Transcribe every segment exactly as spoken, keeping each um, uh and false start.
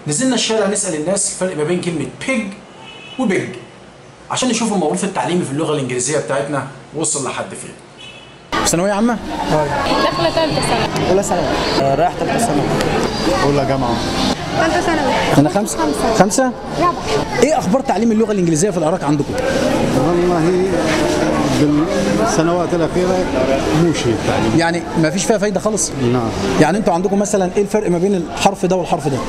نزلنا الشارع نسال الناس الفرق ما بين كلمه بيج وبيج عشان نشوف الموروث التعليمي في اللغه الانجليزيه بتاعتنا وصل لحد فين. ثانويه عامه؟ داخله ثالثه ثانوي. اولى ثانوي. رايح ثالثه ثانوي. اولى جامعه. ثالثه ثانوي. انا خمسه. خمسه؟ رابعه. ايه اخبار تعليم اللغه الانجليزيه في العراق عندكم؟ والله بالسنوات الاخيره مو شيء التعليم، يعني ما فيش فيها فايده خالص؟ نعم. يعني انتوا عندكم مثلا ايه الفرق ما بين الحرف ده والحرف ده؟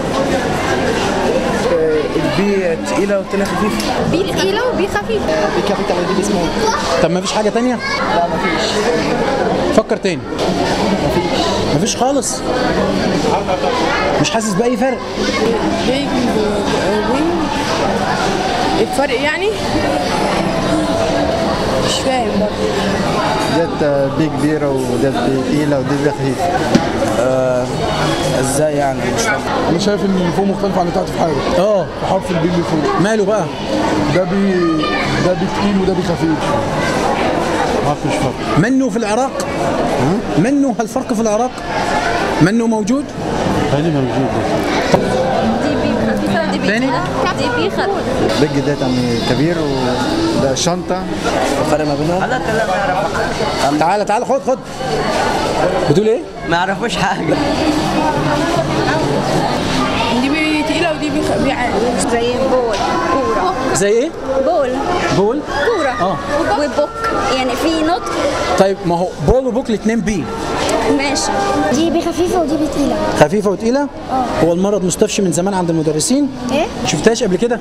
البي تقيله والتانية خفيفه. بي تقيله وبي خفيفه. بي كابيتال ودي سمول. طب ما فيش حاجه تانية؟ لا مفيش. فكر تاني. مفيش. مفيش خالص؟ مش حاسس باي فرق؟ بيج الفرق يعني مش فاهم برضه. ديت بي كبيره وديت بي تقيله وديت بي خفيفه. آه ازاي يعني مش فاهم. انا شايف ان اللي فوق مختلف عن اللي تحت في حاجه. اه في حرف البي اللي فوق. ماله بقى؟ ده بي ده بي تقيل وده بي خفيف. ما فيش فرق. منه في العراق؟ منه هالفرق في العراق؟ منه موجود؟ ثاني موجود. دي بي خفيفه ودي بي تاني؟ تقيله. دي بي خفيفه. بيج ديت يعني كبير وده شنطه. الفرق ما بينهم؟ لا لا ما يعرف. تعالى تعالى خد خد. بتقول ايه؟ ما يعرفوش حاجه. دي بي تقيله ودي بي خفيفه. زي بول كوره. زي ايه؟ بول بول؟ كوره. اه. وبوك يعني في نطق. طيب ما هو بول وبوك الاثنين بي. ماشي. دي بي خفيفه ودي بي تقيله. خفيفه وتقيله؟ اه. هو المرض مستفشي من زمان عند المدرسين؟ ايه؟ شفتهاش قبل كده؟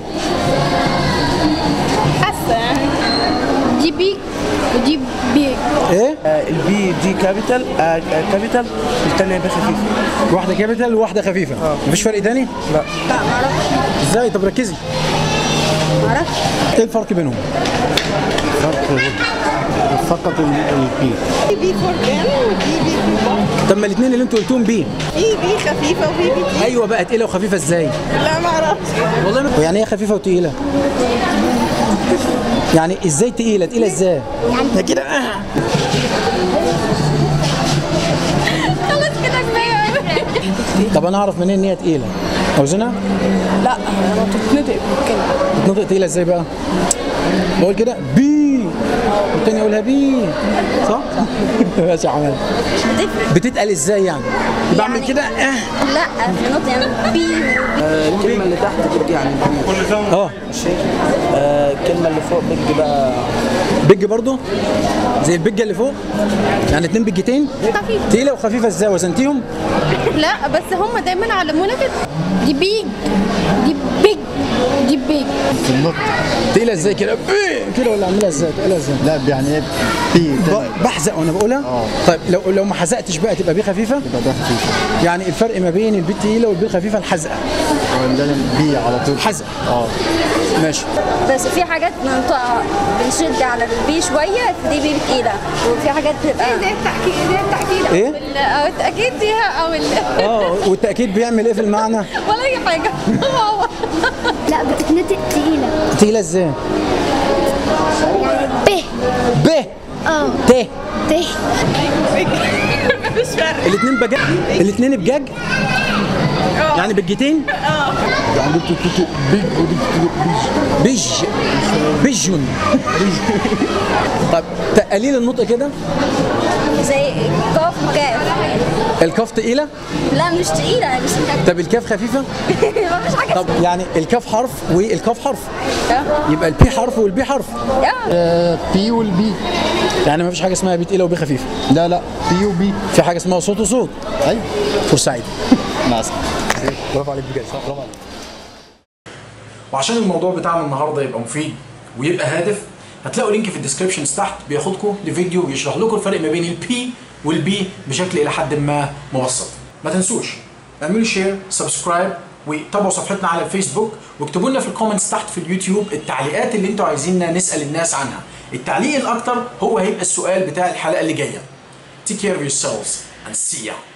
حاسه يعني. دي بي ودي بي. ايه؟ آه البي دي كابيتال آه كابيتال والتانية بي خفيفه. واحده كابيتال وواحده خفيفه. اه. مفيش فرق تاني؟ لا. لا معرفش. ازاي؟ طب ركزي. معرفش. ايه الفرق بينهم؟ فرق فقط البي. دي بي فور كام ودي بي فور. طب ما الاثنين اللي انتوا قلتوهم بي. في بي خفيفه وفي بي تقيله. ايوه بقى تقيله وخفيفه ازاي؟ لا معرفش. والله ما... يعني ايه خفيفه وتقيله؟ يعني ازاي تقيله؟ تقيله ازاي؟ يعني كده آه. خلاص كده كفايه. طب انا اعرف منين ان هي تقيله؟ اوزنها؟ لا انا بتتنطق كده. بتنطق تقيله ازاي بقى؟ بقول كده بي والتاني اقولها بي صح؟ ماشي يا عماد. بتتقل ازاي يعني؟ بعمل يعني كده اه لا في نطق يعني بي. آه الكلمه اللي تحت بيج يعني اه آه الكلمه اللي فوق بيج بقى. بيج برضو؟ زي البيجه اللي فوق؟ يعني اتنين بيجتين؟ خفيف. تقيله وخفيفه ازاي؟ وزنتيهم؟ لا بس هم دايما علمونا كده. دي بيج دي بيج دي بيج. في النطق. تقيله ازاي كده؟ بي كده ولا اعملها ازاي؟ تقيله ازاي؟ لا يعني ايه بي ب- بحزق وانا بقولها؟ اه. طيب لو لو ما حزقتش بقى تبقى بي خفيفه؟ يبقى ده خفيف. يعني الفرق ما بين البي التقيله والبي الخفيفه الحزقه. عندنا بي على طول. حزق. اه. ماشي. بس في حاجات بننطقها بنشد على البي شويه دي بي تقيله وفي حاجات بتبقى زي التاكيد زي التاكيد ايه؟ او التاكيد دي او ال اه والتاكيد بيعمل ايه في المعنى؟ ولا اي حاجه. هو لا بتتنطق تقيله. تقيله ازاي؟ ب ب اه ت ت. مش فارق. الاثنين بجاج الاثنين بجاج يعني بجتين يعني دي بتتنطق بيج ودي بتتنطق بيج. بيج بيجون طب قليل النطق كده زي كاف وكاف. الكاف تقيله؟ لا مش تقيله مش طب الكاف خفيفه؟ مفيش حاجه. طب يعني الكاف حرف والكاف حرف آه. يبقى البي حرف والبي حرف آه. بي والبي. يعني ما فيش حاجه اسمها بي تقيله وبي خفيفه. لا لا بي وبي. في حاجه اسمها صوت وصوت. ايوه. بورسعيد. مع السلامه. برافو عليك بجد. برافو عليك. وعشان الموضوع بتاعنا النهارده يبقى مفيد ويبقى هادف هتلاقوا لينك في الديسكربشن تحت بياخدكم لفيديو يشرح لكم الفرق ما بين البي والبي بشكل الى حد ما مبسط. ما تنسوش اعملوا شير سبسكرايب وتابعوا صفحتنا على الفيسبوك واكتبوا لنا في الكومنتس تحت في اليوتيوب التعليقات اللي انتوا عايزيننا نسال الناس عنها. التعليق الاكتر هو هيبقى السؤال بتاع الحلقه اللي جايه. Take care of yourselves and see ya.